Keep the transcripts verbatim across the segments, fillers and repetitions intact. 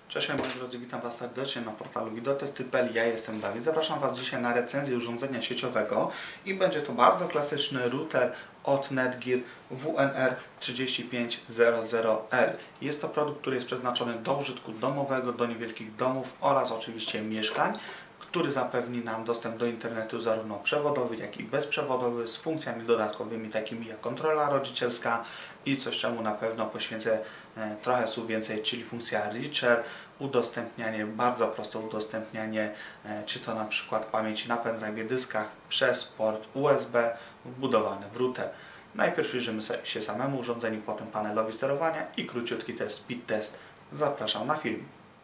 Cześć moi drodzy, witam Was serdecznie na portalu Wideotesty kropka p l. Ja jestem Dawid. Zapraszam Was dzisiaj na recenzję urządzenia sieciowego i będzie to bardzo klasyczny router od Netgear W N R trzydzieści pięć zero zero L. Jest to produkt, który jest przeznaczony do użytku domowego, do niewielkich domów oraz oczywiście mieszkań, który zapewni nam dostęp do internetu zarówno przewodowy, jak i bezprzewodowy z funkcjami dodatkowymi takimi jak kontrola rodzicielska i coś, czemu na pewno poświęcę trochę słów więcej, czyli funkcja Reacher, udostępnianie, bardzo proste udostępnianie, czy to na przykład pamięci na pendrive, dyskach przez port U S B wbudowany w router. Najpierw przyjrzymy się samemu urządzeniu, potem panelowi sterowania i króciutki test, speed test. Zapraszam na film.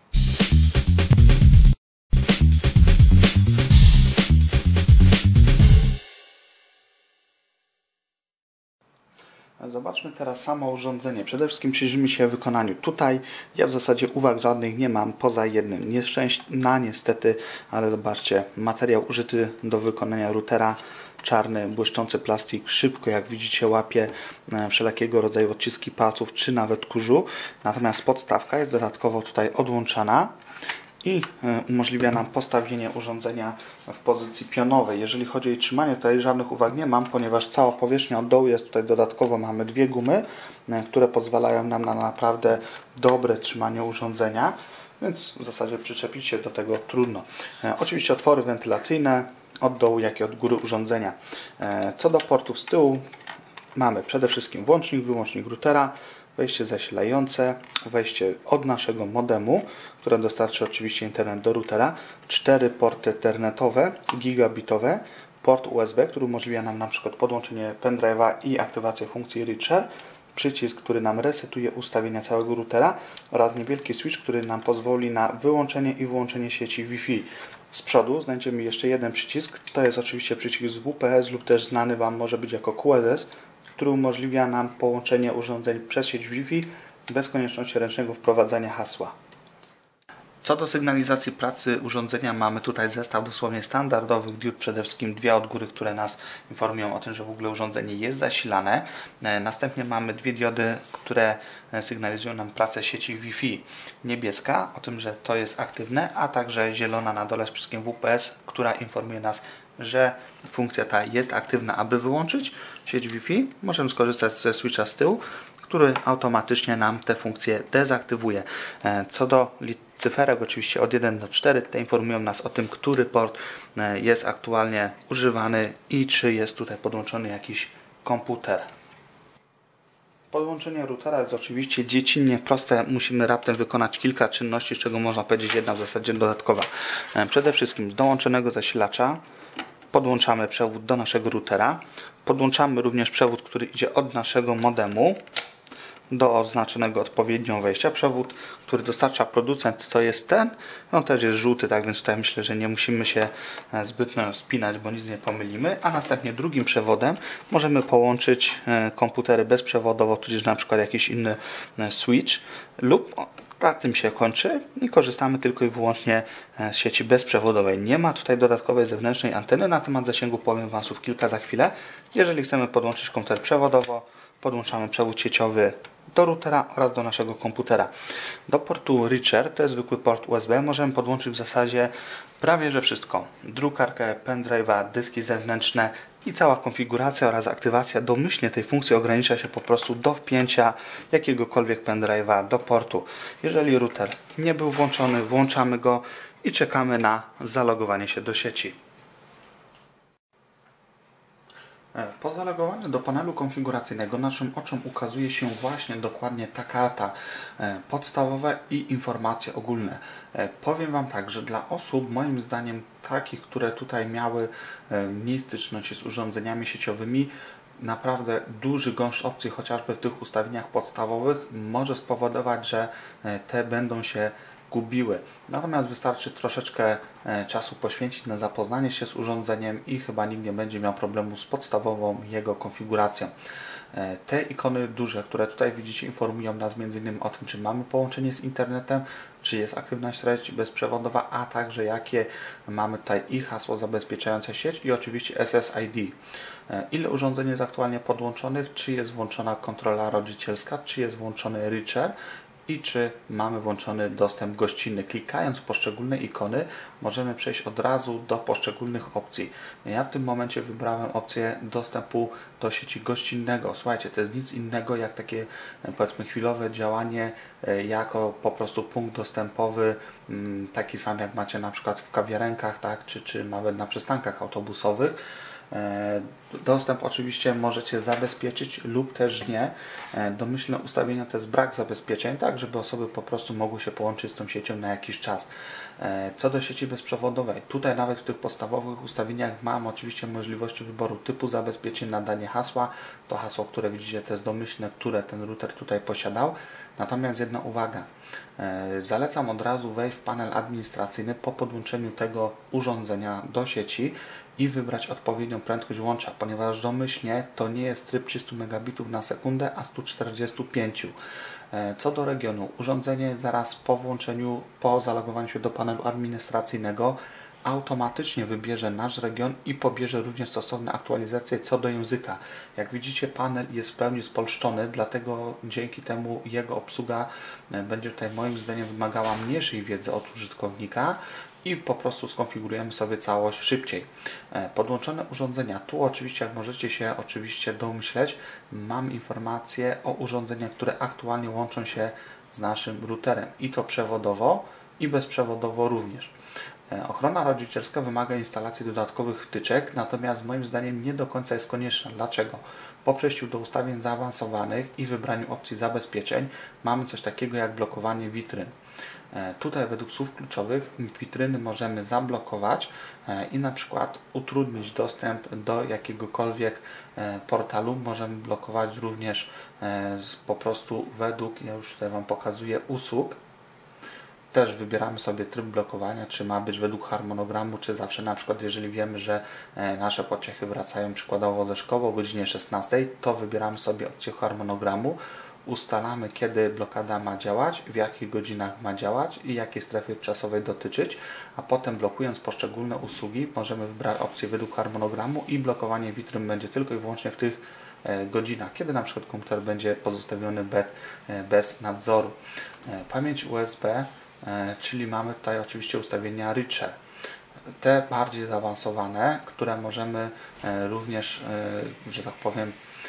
Zobaczmy teraz samo urządzenie. Przede wszystkim przyjrzymy się wykonaniu. Tutaj ja w zasadzie uwag żadnych nie mam, poza jednym. Nieszczęśna niestety, ale zobaczcie, materiał użyty do wykonania routera, czarny, błyszczący plastik, szybko jak widzicie łapie wszelkiego rodzaju odciski palców, czy nawet kurzu. Natomiast podstawka jest dodatkowo tutaj odłączana i umożliwia nam postawienie urządzenia w pozycji pionowej. Jeżeli chodzi o jej trzymanie, tutaj żadnych uwag nie mam, ponieważ cała powierzchnia od dołu jest tutaj dodatkowo, mamy dwie gumy, które pozwalają nam na naprawdę dobre trzymanie urządzenia, więc w zasadzie przyczepić się do tego trudno. Oczywiście otwory wentylacyjne od dołu, jak i od góry urządzenia. Co do portów z tyłu, mamy przede wszystkim włącznik, wyłącznik routera, wejście zasilające, wejście od naszego modemu, które dostarczy oczywiście internet do routera, cztery porty ethernetowe, gigabitowe, port U S B, który umożliwia nam na przykład podłączenie pendrive'a i aktywację funkcji Reacher, przycisk, który nam resetuje ustawienia całego routera oraz niewielki switch, który nam pozwoli na wyłączenie i włączenie sieci Wi-Fi. Z przodu znajdziemy jeszcze jeden przycisk, to jest oczywiście przycisk z W P S lub też znany Wam może być jako Q S S, który umożliwia nam połączenie urządzeń przez sieć Wi-Fi bez konieczności ręcznego wprowadzania hasła. Co do sygnalizacji pracy urządzenia, mamy tutaj zestaw dosłownie standardowych diod, przede wszystkim dwie od góry, które nas informują o tym, że w ogóle urządzenie jest zasilane. Następnie mamy dwie diody, które sygnalizują nam pracę sieci Wi-Fi. Niebieska o tym, że to jest aktywne, a także zielona na dole z przyciskiem W P S, która informuje nas, że funkcja ta jest aktywna. Aby wyłączyć sieć Wi-Fi, możemy skorzystać ze switcha z tyłu, który automatycznie nam te funkcje dezaktywuje. Co do cyferek, oczywiście od jeden do czterech, te informują nas o tym, który port jest aktualnie używany i czy jest tutaj podłączony jakiś komputer. Podłączenie routera jest oczywiście dziecinnie proste. Musimy raptem wykonać kilka czynności, z czego można powiedzieć jedna w zasadzie dodatkowa. Przede wszystkim z dołączonego zasilacza podłączamy przewód do naszego routera. Podłączamy również przewód, który idzie od naszego modemu do oznaczonego odpowiednio wejścia. Przewód, który dostarcza producent, to jest ten. On też jest żółty, tak więc tutaj myślę, że nie musimy się zbytnio spinać, bo nic nie pomylimy. A następnie drugim przewodem możemy połączyć komputery bezprzewodowo, tudzież na przykład jakiś inny switch lub na tym się kończy i korzystamy tylko i wyłącznie z sieci bezprzewodowej. Nie ma tutaj dodatkowej zewnętrznej anteny. Na temat zasięgu powiem Wam słów kilka za chwilę. Jeżeli chcemy podłączyć komputer przewodowo, podłączamy przewód sieciowy do routera oraz do naszego komputera. Do portu Reacher, to jest zwykły port U S B, możemy podłączyć w zasadzie prawie że wszystko. Drukarkę, pendrive'a, dyski zewnętrzne i cała konfiguracja oraz aktywacja domyślnie tej funkcji ogranicza się po prostu do wpięcia jakiegokolwiek pendrive'a do portu. Jeżeli router nie był włączony, włączamy go i czekamy na zalogowanie się do sieci. Po zalogowaniu do panelu konfiguracyjnego naszym oczom ukazuje się właśnie dokładnie ta karta podstawowa i informacje ogólne. Powiem Wam tak, że dla osób moim zdaniem takich, które tutaj miały mniej styczności z urządzeniami sieciowymi, naprawdę duży gąszcz opcji, chociażby w tych ustawieniach podstawowych, może spowodować, że te będą się gubiły. Natomiast wystarczy troszeczkę czasu poświęcić na zapoznanie się z urządzeniem i chyba nikt nie będzie miał problemu z podstawową jego konfiguracją. Te ikony duże, które tutaj widzicie, informują nas między innymi o tym, czy mamy połączenie z internetem, czy jest aktywna sieć bezprzewodowa, a także jakie mamy tutaj i hasło zabezpieczające sieć i oczywiście S S I D. Ile urządzeń jest aktualnie podłączonych, czy jest włączona kontrola rodzicielska, czy jest włączony Reacher i czy mamy włączony dostęp gościnny. Klikając w poszczególne ikony możemy przejść od razu do poszczególnych opcji. Ja w tym momencie wybrałem opcję dostępu do sieci gościnnego. Słuchajcie, to jest nic innego jak takie, powiedzmy, chwilowe działanie jako po prostu punkt dostępowy, taki sam jak macie na przykład w kawiarenkach, tak, czy, czy nawet na przystankach autobusowych. Dostęp oczywiście możecie zabezpieczyć lub też nie. Domyślne ustawienia to jest brak zabezpieczeń, tak żeby osoby po prostu mogły się połączyć z tą siecią na jakiś czas. Co do sieci bezprzewodowej, tutaj nawet w tych podstawowych ustawieniach mam oczywiście możliwości wyboru typu zabezpieczeń, nadanie hasła. To hasło, które widzicie, to jest domyślne, które ten router tutaj posiadał. Natomiast jedna uwaga. Zalecam od razu wejść w panel administracyjny po podłączeniu tego urządzenia do sieci i wybrać odpowiednią prędkość łącza, ponieważ domyślnie to nie jest tryb trzysta megabitów na sekundę, a sto czterdzieści pięć. Co do regionu, urządzenie zaraz po włączeniu, po zalogowaniu się do panelu administracyjnego automatycznie wybierze nasz region i pobierze również stosowne aktualizacje co do języka. Jak widzicie, panel jest w pełni spolszczony, dlatego dzięki temu jego obsługa będzie tutaj moim zdaniem wymagała mniejszej wiedzy od użytkownika i po prostu skonfigurujemy sobie całość szybciej. Podłączone urządzenia. Tu oczywiście, jak możecie się oczywiście domyśleć, mam informacje o urządzeniach, które aktualnie łączą się z naszym routerem i to przewodowo i bezprzewodowo również. Ochrona rodzicielska wymaga instalacji dodatkowych wtyczek, natomiast moim zdaniem nie do końca jest konieczna. Dlaczego? Po przejściu do ustawień zaawansowanych i wybraniu opcji zabezpieczeń mamy coś takiego jak blokowanie witryn. Tutaj według słów kluczowych witryny możemy zablokować i na przykład utrudnić dostęp do jakiegokolwiek portalu. Możemy blokować również po prostu według, ja już tutaj Wam pokazuję, usług. Też wybieramy sobie tryb blokowania, czy ma być według harmonogramu, czy zawsze na przykład jeżeli wiemy, że nasze pociechy wracają przykładowo ze szkoły o godzinie szesnastej, to wybieramy sobie opcję harmonogramu, ustalamy kiedy blokada ma działać, w jakich godzinach ma działać i jakiej strefy czasowej dotyczyć, a potem blokując poszczególne usługi możemy wybrać opcję według harmonogramu i blokowanie witryn będzie tylko i wyłącznie w tych godzinach, kiedy na przykład komputer będzie pozostawiony bez nadzoru. Pamięć U S B, czyli mamy tutaj oczywiście ustawienia Richer. Te bardziej zaawansowane, które możemy również, że tak powiem,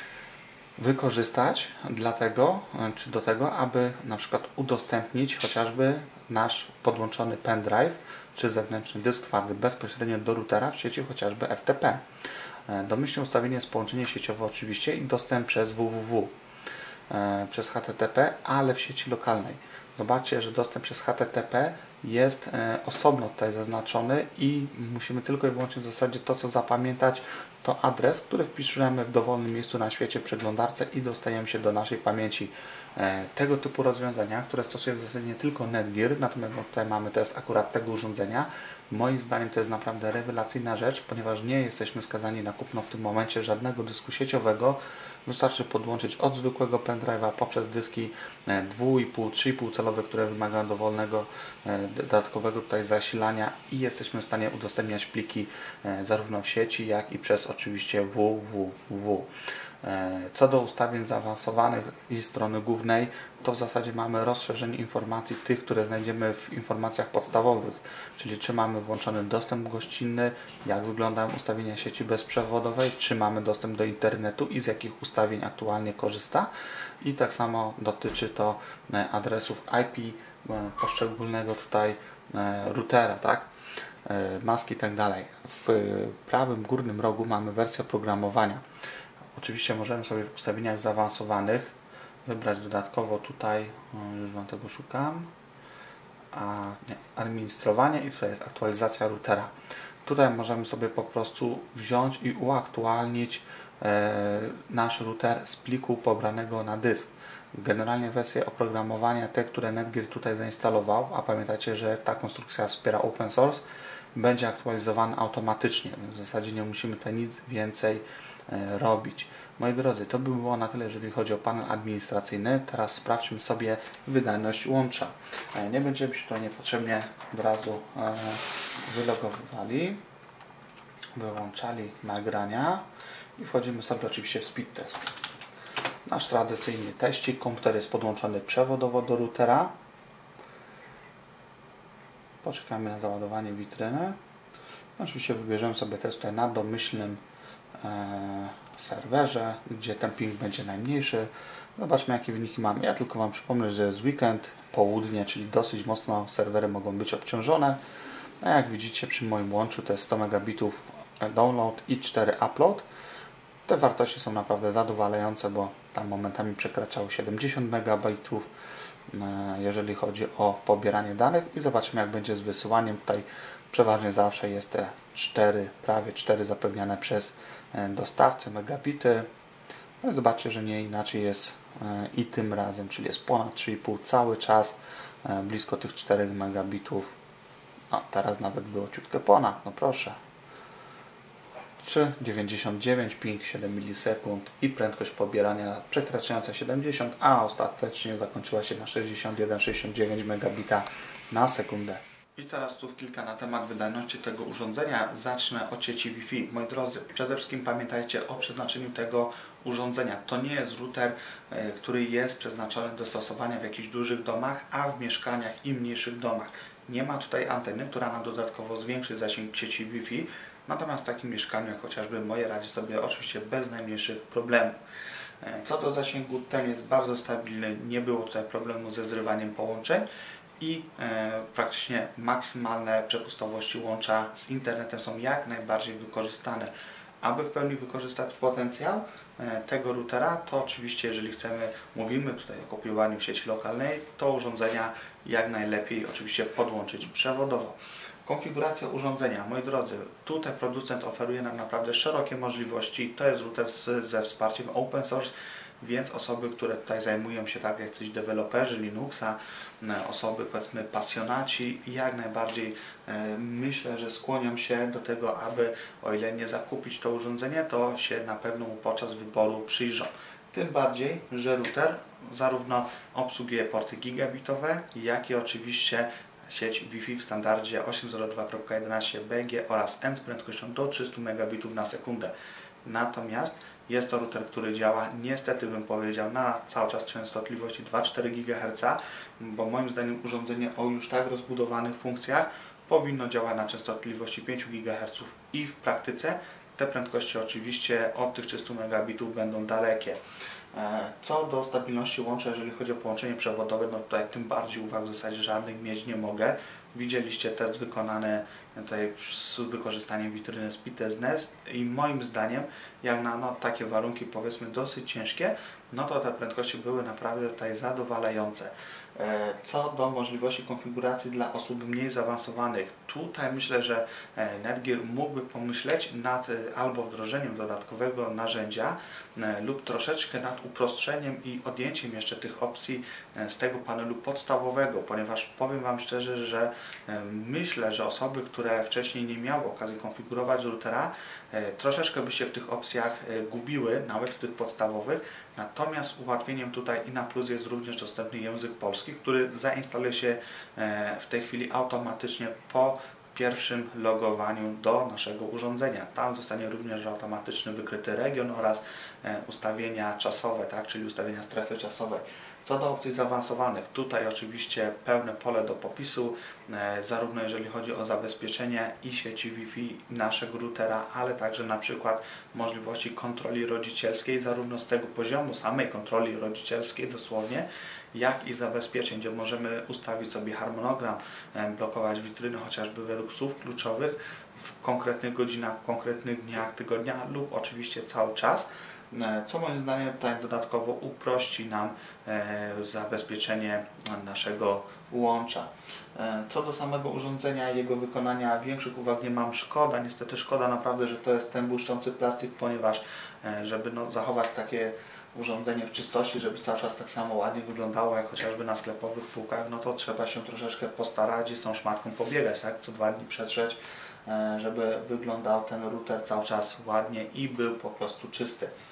wykorzystać dlatego, czy do tego, aby na przykład udostępnić chociażby nasz podłączony pendrive, czy zewnętrzny dysk twardy bezpośrednio do routera w sieci chociażby F T P. Domyślne ustawienie jest połączenie sieciowe oczywiście i dostęp przez W W W, przez H T T P, ale w sieci lokalnej. Zobaczcie, że dostęp przez H T T P jest osobno tutaj zaznaczony i musimy tylko i wyłącznie w zasadzie to, co zapamiętać, to adres, który wpiszemy w dowolnym miejscu na świecie w przeglądarce i dostajemy się do naszej pamięci. Tego typu rozwiązania, które stosuje w zasadzie nie tylko Netgear, natomiast tutaj mamy test akurat tego urządzenia. Moim zdaniem to jest naprawdę rewelacyjna rzecz, ponieważ nie jesteśmy skazani na kupno w tym momencie żadnego dysku sieciowego. Wystarczy podłączyć od zwykłego pendrive'a poprzez dyski dwa i pół, trzy i pół calowe, które wymagają dowolnego dodatkowego tutaj zasilania i jesteśmy w stanie udostępniać pliki zarówno w sieci, jak i przez oczywiście W W W. Co do ustawień zaawansowanych i strony głównej, to w zasadzie mamy rozszerzenie informacji tych, które znajdziemy w informacjach podstawowych, czyli czy mamy włączony dostęp gościnny, jak wyglądają ustawienia sieci bezprzewodowej, czy mamy dostęp do internetu i z jakich ustawień aktualnie korzysta. I tak samo dotyczy to adresów I P poszczególnego tutaj routera, tak? Maski i tak dalej. W prawym górnym rogu mamy wersję oprogramowania. Oczywiście możemy sobie w ustawieniach zaawansowanych wybrać dodatkowo tutaj, już Wam tego szukam, a nie, administrowanie i tutaj jest aktualizacja routera. Tutaj możemy sobie po prostu wziąć i uaktualnić e, nasz router z pliku pobranego na dysk. Generalnie wersje oprogramowania, te, które Netgear tutaj zainstalował, a pamiętajcie, że ta konstrukcja wspiera open source, będzie aktualizowana automatycznie. W zasadzie nie musimy tutaj nic więcej e, robić. Moi drodzy, to by było na tyle, jeżeli chodzi o panel administracyjny. Teraz sprawdźmy sobie wydajność łącza. E, nie będziemy się tutaj niepotrzebnie od razu e, wylogowywali, wyłączali nagrania i wchodzimy sobie oczywiście w speed test. Nasz tradycyjny teścik. Komputer jest podłączony przewodowo do routera. Poczekamy na załadowanie witryny. Oczywiście wybierzemy sobie test tutaj na domyślnym e, serwerze, gdzie ten ping będzie najmniejszy. Zobaczmy, jakie wyniki mamy. Ja tylko Wam przypomnę, że jest weekend, południe, czyli dosyć mocno serwery mogą być obciążone. A jak widzicie, przy moim łączu to jest sto megabitów download i cztery upload. Te wartości są naprawdę zadowalające, bo tam momentami przekraczało siedemdziesiąt megabitów, jeżeli chodzi o pobieranie danych. I zobaczymy, jak będzie z wysyłaniem. Tutaj przeważnie zawsze jest te cztery, prawie cztery zapewniane przez dostawcę megabity. No i zobaczcie, że nie inaczej jest i tym razem, czyli jest ponad trzy i pół cały czas, blisko tych czterech megabitów. No, teraz nawet było ciutkę ponad, no proszę. trzy dziewięćdziesiąt dziewięć, ping siedem milisekund i prędkość pobierania przekraczająca siedemdziesiąt, a ostatecznie zakończyła się na sześćdziesiąt jeden sześćdziesiąt dziewięć megabita na sekundę. I teraz tu kilka na temat wydajności tego urządzenia. Zacznę od sieci Wi-Fi. Moi drodzy, przede wszystkim pamiętajcie o przeznaczeniu tego urządzenia. To nie jest router, który jest przeznaczony do stosowania w jakichś dużych domach, a w mieszkaniach i mniejszych domach. Nie ma tutaj anteny, która nam dodatkowo zwiększy zasięg sieci Wi-Fi. Natomiast w takim mieszkaniu, jak chociażby moje, radzi sobie oczywiście bez najmniejszych problemów. Co do zasięgu, ten jest bardzo stabilny, nie było tutaj problemu ze zrywaniem połączeń i e, praktycznie maksymalne przepustowości łącza z internetem są jak najbardziej wykorzystane. Aby w pełni wykorzystać potencjał e, tego routera, to oczywiście, jeżeli chcemy, mówimy tutaj o kopiowaniu w sieci lokalnej, to urządzenia jak najlepiej oczywiście podłączyć przewodowo. Konfiguracja urządzenia. Moi drodzy, tutaj producent oferuje nam naprawdę szerokie możliwości. To jest router z, ze wsparciem open source, więc osoby, które tutaj zajmują się tak jak coś deweloperzy Linuxa, osoby powiedzmy pasjonaci, jak najbardziej e, myślę, że skłonią się do tego, aby o ile nie zakupić to urządzenie, to się na pewno podczas wyboru przyjrzą. Tym bardziej, że router zarówno obsługuje porty gigabitowe, jak i oczywiście sieć Wi-Fi w standardzie osiem zero dwa kropka jedenaście B G oraz N z prędkością do trzystu megabitów na sekundę. Natomiast jest to router, który działa, niestety bym powiedział, na cały czas częstotliwości dwa przecinek cztery gigaherca, bo moim zdaniem urządzenie o już tak rozbudowanych funkcjach powinno działać na częstotliwości pięć gigaherców i w praktyce te prędkości oczywiście od tych trzystu megabitów będą dalekie. Co do stabilności łącza, jeżeli chodzi o połączenie przewodowe, no tutaj tym bardziej uwag w zasadzie żadnych mieć nie mogę. Widzieliście test wykonany tutaj z wykorzystaniem witryny Speedtest Nest i moim zdaniem, jak na no, takie warunki powiedzmy dosyć ciężkie, no to te prędkości były naprawdę tutaj zadowalające. Co do możliwości konfiguracji dla osób mniej zaawansowanych, tutaj myślę, że Netgear mógłby pomyśleć nad albo wdrożeniem dodatkowego narzędzia lub troszeczkę nad uproszczeniem i odjęciem jeszcze tych opcji z tego panelu podstawowego, ponieważ powiem Wam szczerze, że myślę, że osoby, które wcześniej nie miały okazji konfigurować routera, troszeczkę by się w tych opcjach gubiły, nawet w tych podstawowych. Natomiast ułatwieniem tutaj i na plus jest również dostępny język polski, który zainstaluje się w tej chwili automatycznie po pierwszym logowaniu do naszego urządzenia. Tam zostanie również automatycznie wykryty region oraz ustawienia czasowe, tak, czyli ustawienia strefy czasowej. Co do opcji zaawansowanych, tutaj oczywiście pełne pole do popisu, e, zarówno jeżeli chodzi o zabezpieczenie i sieci Wi-Fi naszego routera, ale także na przykład możliwości kontroli rodzicielskiej, zarówno z tego poziomu samej kontroli rodzicielskiej dosłownie, jak i zabezpieczeń, gdzie możemy ustawić sobie harmonogram, e, blokować witryny chociażby według słów kluczowych w konkretnych godzinach, w konkretnych dniach tygodnia lub oczywiście cały czas. Co moim zdaniem tutaj dodatkowo uprości nam e, zabezpieczenie naszego łącza. E, co do samego urządzenia i jego wykonania, większych uwag nie mam. Szkoda, niestety szkoda naprawdę, że to jest ten błyszczący plastik, ponieważ e, żeby no, zachować takie urządzenie w czystości, żeby cały czas tak samo ładnie wyglądało jak chociażby na sklepowych półkach, no to trzeba się troszeczkę postarać i z tą szmatką pobiegać, tak? Co dwa dni przetrzeć, żeby wyglądał ten router cały czas ładnie i był po prostu czysty.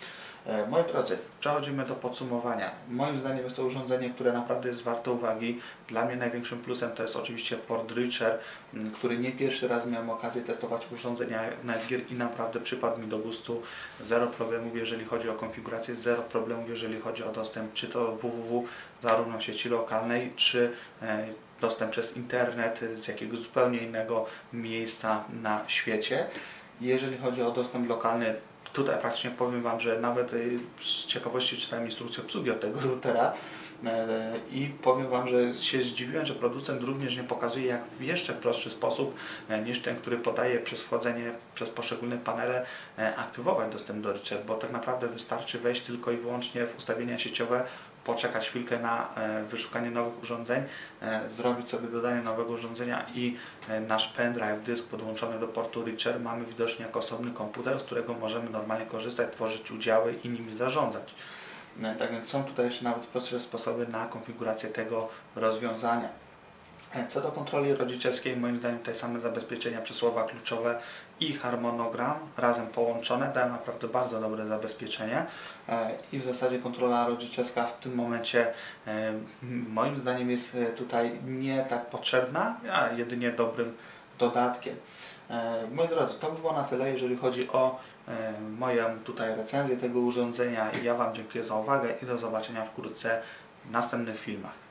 Moi drodzy, przechodzimy do podsumowania. Moim zdaniem jest to urządzenie, które naprawdę jest warte uwagi. Dla mnie największym plusem to jest oczywiście port Reacher, który nie pierwszy raz miałem okazję testować urządzenia Netgear i naprawdę przypadł mi do gustu. Zero problemów, jeżeli chodzi o konfigurację, zero problemów, jeżeli chodzi o dostęp, czy to www, zarówno w sieci lokalnej, czy dostęp przez internet z jakiegoś zupełnie innego miejsca na świecie. Jeżeli chodzi o dostęp lokalny, tutaj praktycznie powiem Wam, że nawet z ciekawości czytałem instrukcję obsługi od tego routera i powiem Wam, że się zdziwiłem, że producent również nie pokazuje, jak w jeszcze prostszy sposób niż ten, który podaje przez wchodzenie przez poszczególne panele aktywować dostęp do Reacher, bo tak naprawdę wystarczy wejść tylko i wyłącznie w ustawienia sieciowe, poczekać chwilkę na wyszukanie nowych urządzeń, zrobić sobie dodanie nowego urządzenia i nasz pendrive, dysk podłączony do portu Reacher mamy widocznie jako osobny komputer, z którego możemy normalnie korzystać, tworzyć udziały i nimi zarządzać. Tak więc są tutaj jeszcze nawet prostsze sposoby na konfigurację tego rozwiązania. Co do kontroli rodzicielskiej, moim zdaniem te same zabezpieczenia, przesłowa kluczowe i harmonogram razem połączone dają naprawdę bardzo dobre zabezpieczenie i w zasadzie kontrola rodzicielska w tym momencie moim zdaniem jest tutaj nie tak potrzebna, a jedynie dobrym dodatkiem. Moi drodzy, to by było na tyle, jeżeli chodzi o moją tutaj recenzję tego urządzenia. Ja Wam dziękuję za uwagę i do zobaczenia wkrótce w następnych filmach.